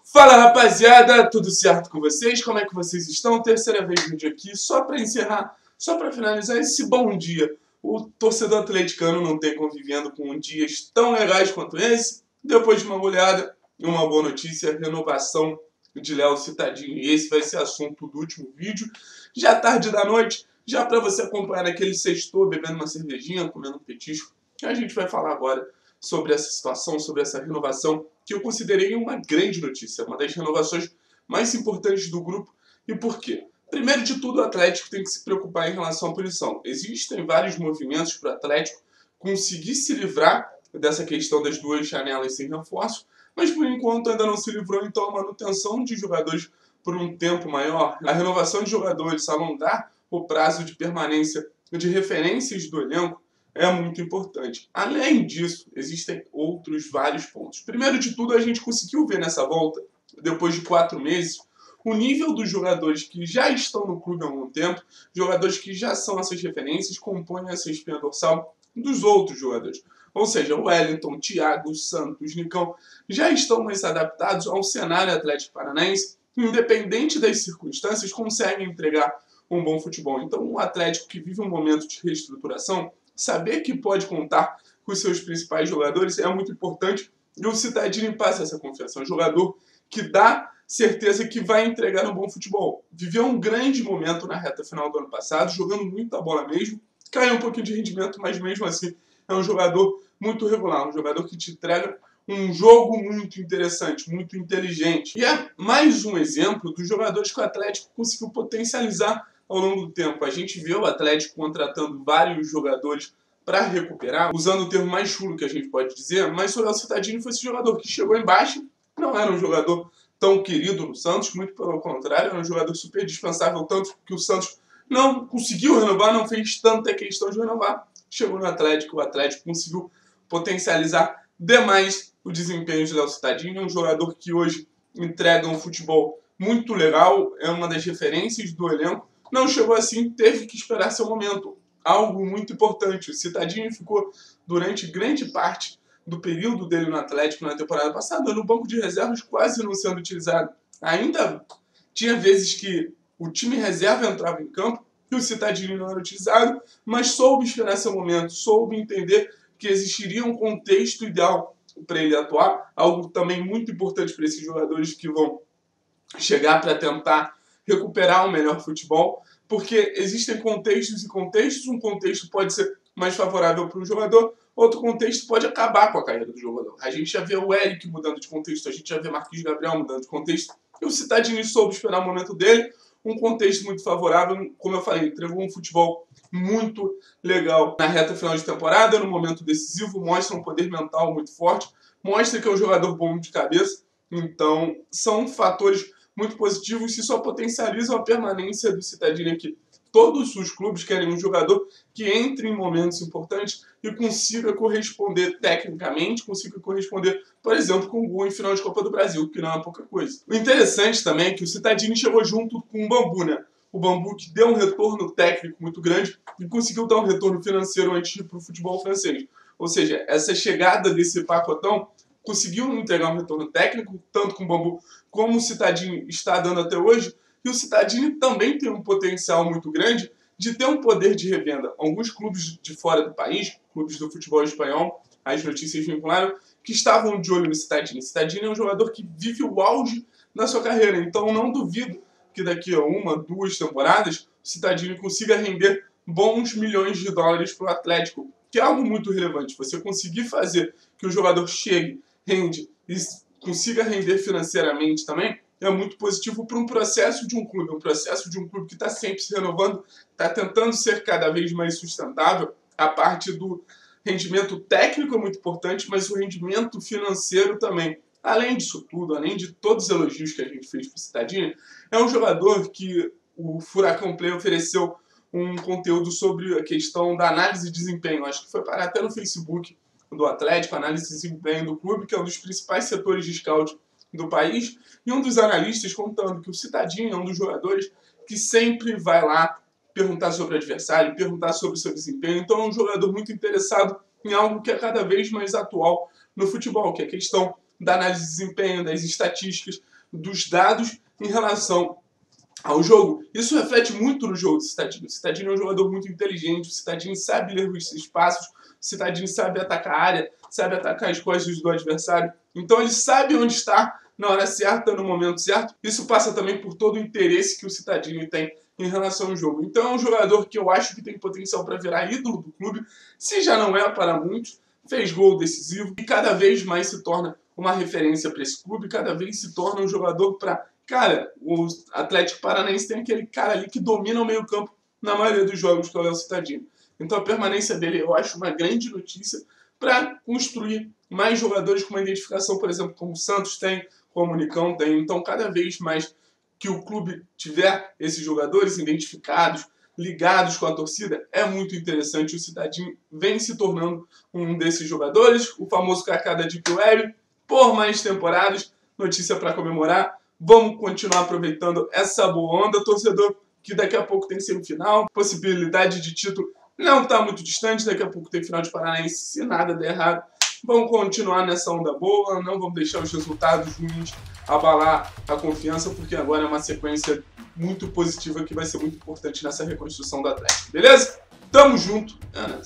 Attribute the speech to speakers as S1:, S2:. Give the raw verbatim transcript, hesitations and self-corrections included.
S1: Fala rapaziada, tudo certo com vocês? Como é que vocês estão? Terceira vez no vídeo aqui, só para encerrar, só para finalizar esse bom dia. O torcedor atleticano não tem convivendo com dias tão legais quanto esse. Depois de uma goleada e uma boa notícia, renovação de Léo Cittadini. E esse vai ser assunto do último vídeo. Já tarde da noite, já para você acompanhar aquele sextou, bebendo uma cervejinha, comendo um petisco. A gente vai falar agora sobre essa situação, sobre essa renovação, que eu considerei uma grande notícia, uma das renovações mais importantes do grupo. E por quê? Primeiro de tudo, o Atlético tem que se preocupar em relação à punição. Existem vários movimentos para o Atlético conseguir se livrar dessa questão das duas janelas sem reforço, mas por enquanto ainda não se livrou, então a manutenção de jogadores por um tempo maior, a renovação de jogadores, alongar o prazo de permanência de referências do elenco, é muito importante. Além disso, existem outros vários pontos. Primeiro de tudo, a gente conseguiu ver nessa volta, depois de quatro meses, o nível dos jogadores que já estão no clube há algum tempo, jogadores que já são essas referências, compõem essa espinha dorsal dos outros jogadores. Ou seja, o Wellington, Thiago, Santos, Nicão, já estão mais adaptados ao cenário Atlético Paranaense, independente das circunstâncias, conseguem entregar um bom futebol. Então, o Atlético que vive um momento de reestruturação, saber que pode contar com os seus principais jogadores é muito importante, e o Cittadini passa essa confiança. É um jogador que dá certeza que vai entregar um bom futebol. Viveu um grande momento na reta final do ano passado, jogando muita bola mesmo, caiu um pouquinho de rendimento, mas mesmo assim é um jogador muito regular, um jogador que te entrega um jogo muito interessante, muito inteligente. E é mais um exemplo dos jogadores que o Atlético conseguiu potencializar ao longo do tempo. A gente vê o Atlético contratando vários jogadores para recuperar, usando o termo mais chulo que a gente pode dizer, mas o Léo Cittadini foi esse jogador que chegou embaixo, não era um jogador tão querido no Santos, muito pelo contrário, era um jogador super dispensável, tanto que o Santos não conseguiu renovar, não fez tanta questão de renovar. Chegou no Atlético, o Atlético conseguiu potencializar demais o desempenho de Léo Cittadini, é um jogador que hoje entrega um futebol muito legal, é uma das referências do elenco. Não chegou assim, teve que esperar seu momento. Algo muito importante. O Cittadini ficou durante grande parte do período dele no Atlético na temporada passada no banco de reservas, quase não sendo utilizado. Ainda tinha vezes que o time reserva entrava em campo e o Cittadini não era utilizado, mas soube esperar seu momento, soube entender que existiria um contexto ideal para ele atuar, algo também muito importante para esses jogadores que vão chegar para tentar recuperar um melhor futebol, porque existem contextos e contextos. Um contexto pode ser mais favorável para o jogador, outro contexto pode acabar com a carreira do jogador. A gente já vê o Eric mudando de contexto, a gente já vê Marquinhos Gabriel mudando de contexto, e o Cittadini soube esperar o momento dele, um contexto muito favorável, como eu falei, entregou um futebol muito legal na reta final de temporada, no momento decisivo, mostra um poder mental muito forte, mostra que é um jogador bom de cabeça. Então, são fatores muito positivos e só potencializam a permanência do Cittadini aqui. Todos os clubes querem um jogador que entre em momentos importantes e consiga corresponder tecnicamente, consiga corresponder, por exemplo, com um gol em final de Copa do Brasil, que não é pouca coisa. O interessante também é que o Cittadini chegou junto com o Bambu, né? O Bambu que deu um retorno técnico muito grande e conseguiu dar um retorno financeiro antes de ir para o futebol francês. Ou seja, essa chegada desse pacotão conseguiu entregar um retorno técnico, tanto com o Bambu como o Cittadini está dando até hoje, e o Cittadini também tem um potencial muito grande de ter um poder de revenda. Alguns clubes de fora do país, clubes do futebol espanhol, as notícias vincularam, que estavam de olho no Cittadini. O Cittadini é um jogador que vive o auge na sua carreira, então não duvido que daqui a uma, duas temporadas, o Cittadini consiga render bons milhões de dólares para o Atlético, que é algo muito relevante. Você conseguir fazer que o jogador chegue, rende e consiga render financeiramente também, é muito positivo para um processo de um clube, um processo de um clube que está sempre se renovando, está tentando ser cada vez mais sustentável. A parte do rendimento técnico é muito importante, mas o rendimento financeiro também. Além disso tudo, além de todos os elogios que a gente fez para o Cittadini, é um jogador que o Furacão Play ofereceu um conteúdo sobre a questão da análise de desempenho. Acho que foi parar até no Facebook do Atlético, análise de desempenho do clube, que é um dos principais setores de scout do país, e um dos analistas contando que o Cittadini é um dos jogadores que sempre vai lá perguntar sobre o adversário, perguntar sobre o seu desempenho. Então é um jogador muito interessado em algo que é cada vez mais atual no futebol, que é a questão da análise de desempenho, das estatísticas, dos dados em relação ao jogo. Isso reflete muito no jogo do Citadini. O Citadini é um jogador muito inteligente, o Citadini sabe ler os espaços, o Citadini sabe atacar a área, sabe atacar as costas do adversário. Então ele sabe onde está na hora certa, no momento certo. Isso passa também por todo o interesse que o Citadini tem em relação ao jogo. Então é um jogador que eu acho que tem potencial para virar ídolo do clube, se já não é para muitos. Fez gol decisivo e cada vez mais se torna uma referência para esse clube, cada vez se torna um jogador para... Cara, o Atlético Paranaense tem aquele cara ali que domina o meio campo na maioria dos jogos, que é o Léo Cittadini. Então a permanência dele eu acho uma grande notícia para construir mais jogadores com uma identificação, por exemplo, como o Santos tem, como o Nicão tem. Então cada vez mais que o clube tiver esses jogadores identificados, ligados com a torcida, é muito interessante. O Cittadini vem se tornando um desses jogadores, o famoso Kaká da Deep Web, por mais temporadas. Notícia para comemorar. Vamos continuar aproveitando essa boa onda, torcedor, que daqui a pouco tem semifinal, possibilidade de título não está muito distante, daqui a pouco tem final de Paranaense, se nada der errado. Vamos continuar nessa onda boa, não vamos deixar os resultados ruins abalar a confiança, porque agora é uma sequência muito positiva que vai ser muito importante nessa reconstrução do Atlético, beleza? Tamo junto, Ana.